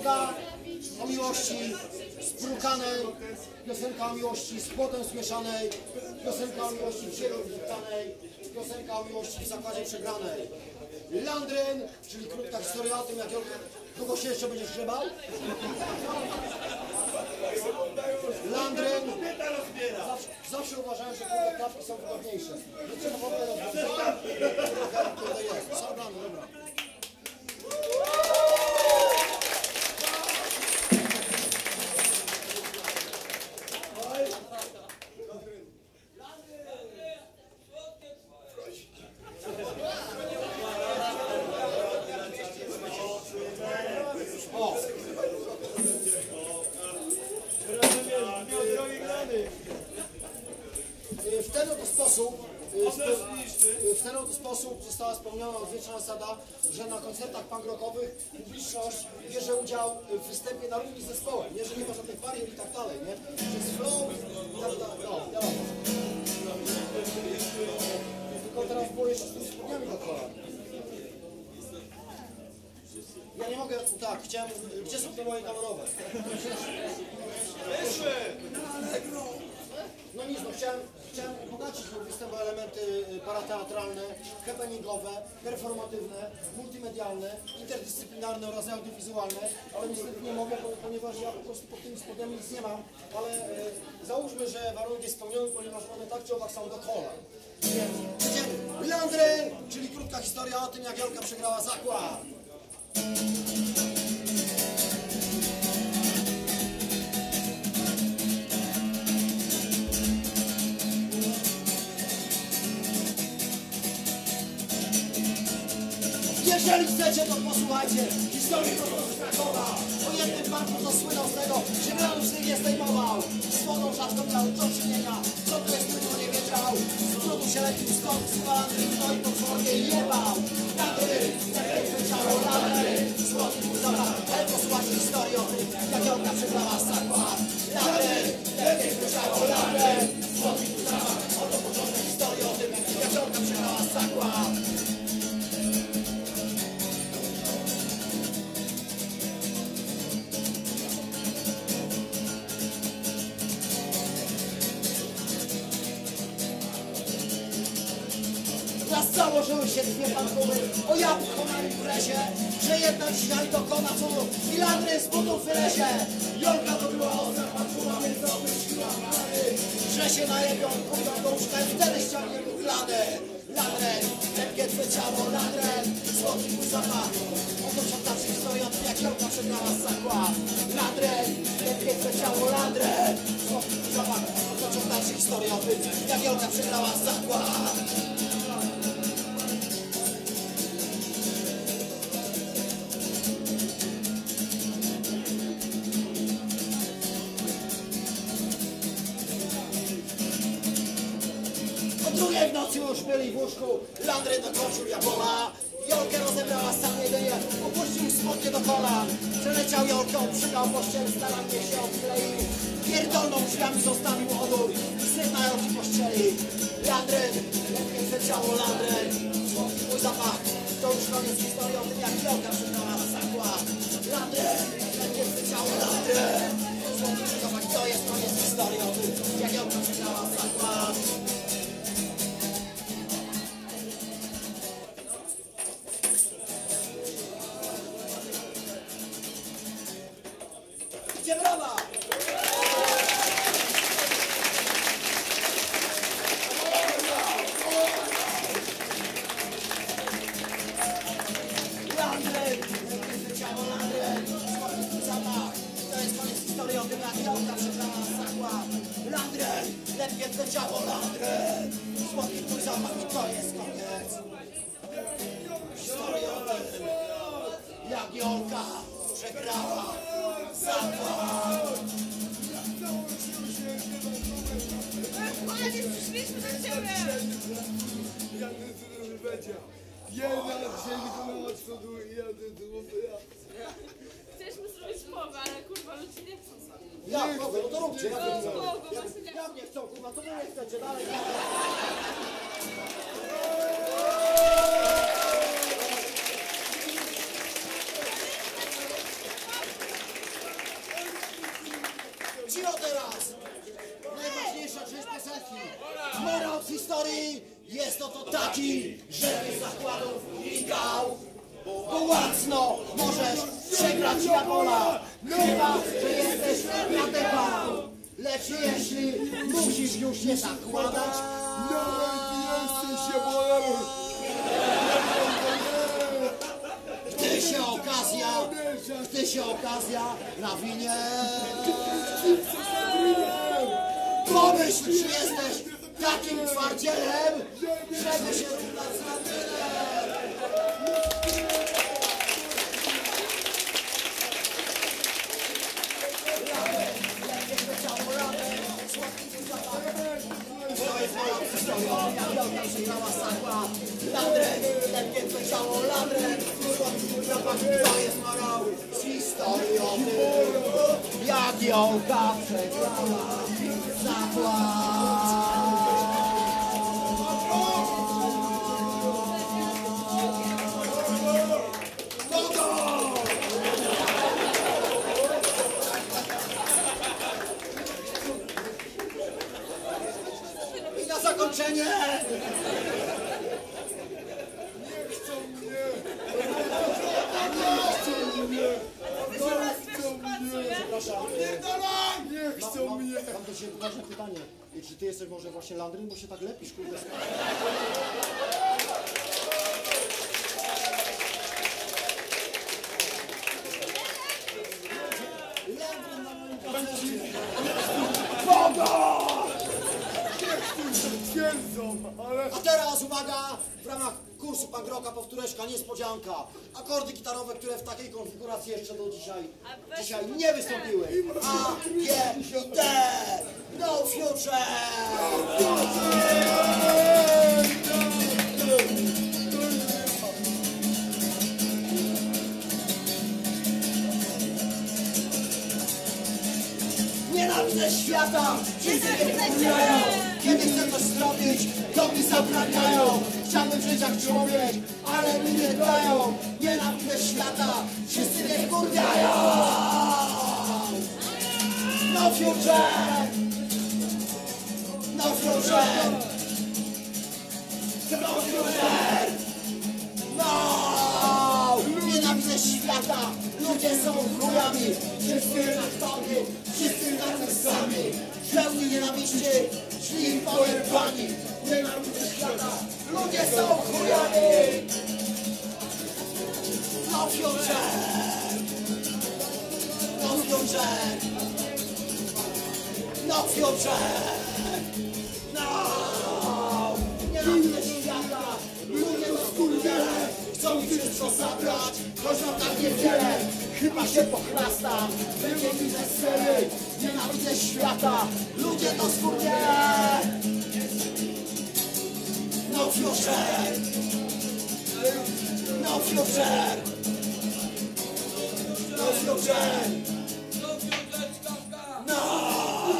Piosenka o miłości sprukanej, piosenka o miłości z potem zmieszanej, piosenka o miłości w zielu witanej, piosenka o miłości w zakładzie przegranej. Landryn, czyli krótka historia o tym, jak długo się jeszcze będziesz grzebał. Landryn, zawsze uważałem, że krótkie klapki są wygodniejsze. Nie trzeba w ogóle rozwiązać. Tutaj jest, sabrany, dobra. W ten oto sposób została spełniona odwieczna zasada, że na koncertach punk rockowych publiczność bierze udział w występie na równi z zespołem, nie, że nie ma żadnych barier i tak dalej, nie? Że jest flow i tak dalej. No, wiadomo. Tylko teraz było jeszcze z tymi spodniami do kolan. Ja nie mogę, tak, chciałem, gdzie są te moje kamerowe? No nic, no chciałem bogacić mój występ o elementy parateatralne, happeningowe, performatywne, multimedialne, interdyscyplinarne oraz audiowizualne, ale niestety nie mogę, ponieważ ja po prostu pod tymi spodniami nic nie mam, ale załóżmy, że warunek jest spełniony, ponieważ one tak czy owak są do kolan. Więc jedziemy. Landryn, czyli krótka historia o tym, jak Jolka przegrała zakład. Jeżeli chcecie, to posłuchajcie historii z Krakowa. O jednym banku to słynął z tego, że granów z nich nie zdejmował. Z wodą rzadko miał do czynienia, co to jest, kto nie wiedział. Z trudu się lepił skąd, zwalany, no i potwornie jebał. Landryn, jak wyciało Landryn, złoty mój zapach, ale posłuchajcie historii o tym, jak Jolka przegrała zakład. Landryn, jak wyciało Landryn, złoty mój zapach, oto początek historii o tym, jak Jolka przegrała zakład. Założyły się dwie pankuły o jabłko na imprezie, że jedna dzisiaj dokona cudu i Landryn z butów wylezie. Jolka to była oza pankuła, więc obmyśliła plany, że się najebią, pójdą do łóżka i wtedy ściągnie mu plany. Landryn, lepkie twe ciało, Landryn, słodki mój zapach. Oto ciągnaczy historię o tym, jak Jolka przegrała zakład. Landryn, lepkie twe ciało, Landryn, słodki mój zapach. Oto ciągnaczy historię o tym, jak Jolka przegrała zakład. Drugiej w nocy już byli w łóżku, Landryn dokończył Jabola. Jolkę rozebrała sam jedynie, opuścił spodnie do kolan. Przeleciał Jolką, przygał pościel, starannie się odkleił. Pierdolną drzwiami zostawił odór i syna Jolki pościeli. Landryn, lepiej twe ciało, Landryn, słodki mój zapach. To już koniec historii o tym, jak Jolka przegrała zakład. Landryn, lepiej twe ciało, Landryn, słodki mój zapach. To jest koniec historii o tym, jak Jolka przegrała zakład. Brawa! Landryn, ciało Landryn, słodki zapach. To jest koniec historii o tym, jak Jolka przegrała zakład. Landryn, lepkie twe ciało, Landryn, słodki twój zapach i to jest koniec historii o tym, jak Jolka przegrała zakład. Panie, przyszliśmy do ciebie! Jedna ziemi to na odchodu i jadę do Łopyja. Chcieliśmy zrobić połowę, ale kurwa ludzie nie chcą sobie. Jak mogę? No to róbcie. Jak nie chcą, kurwa, to wy nie chcecie dalej. szefi. Morał z historii jest to taki, żeby zakładów unikał. Bo łacno możesz przegrać Japola, chyba że jesteś radykalny. Lecz jeśli musisz już się zakładać, Nawet jesteś Japonem. gdy się okazja nawinie, pomyśl, czy jesteś takim twardzielem, żeby się równać z Londynem. Landrek, lepkie twoje ciało, Landrek, słodki zapach, to jest morał z historii o tym, jak Jolka przegrała zakład. I na zakończenie Nie chcą mnie! mam do ciebie ważne pytanie. Czy ty jesteś może właśnie Landryn, bo się tak lepisz, kurde? Landryn na moim koncercie. Twierdzą, ale... A teraz uwaga, w ramach kursu punk rocka powtóreczka, niespodzianka. Akordy gitarowe, które w takiej konfiguracji jeszcze do dzisiaj nie wystąpiły. A, G i D. No future! Nienawidzę świata, wszyscy mnie wkurzają. Kiedy chcę coś zrobić, to mi zabraniają. Chciałbym żyć jak człowiek, ale mi nie dają. Nienawidzę świata, wszyscy mnie wkurzają. No future! No future! No future! No! Nienawidzę świata, ludzie są chujami. Wszyscy na tobie, wszyscy narcysami. Pełni nienawiści, szli pojebani. Nienawidzę świata, ludzie są chujami. No future! No future! No future! No! Nienawidzę świata, ludzie to skurwiele. Chcą mi wszystko zabrać, choć mam tak niewiele. Chyba się pochlastam, będzie mi wesele. Nienawidzę świata, ludzie to skurwiele. No future! No future! No future! No!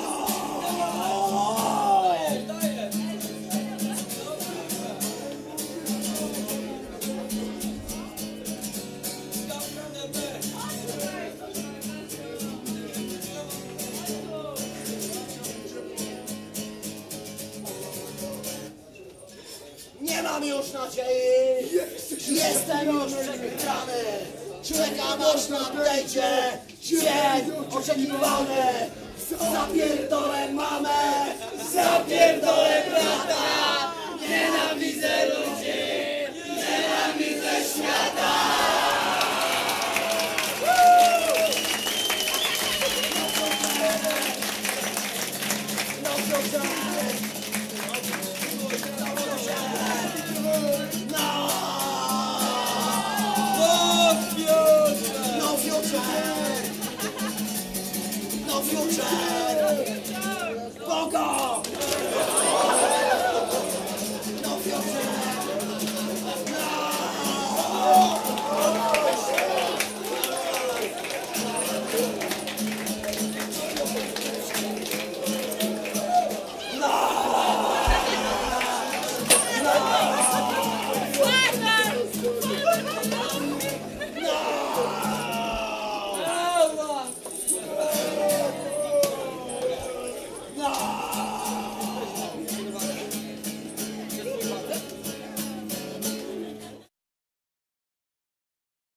Nie mam już nadziei, jestem już przegrany. Czekam aż nadejdzie dzień oczekiwany. Zapierdolę mamę, zapierdolę brata.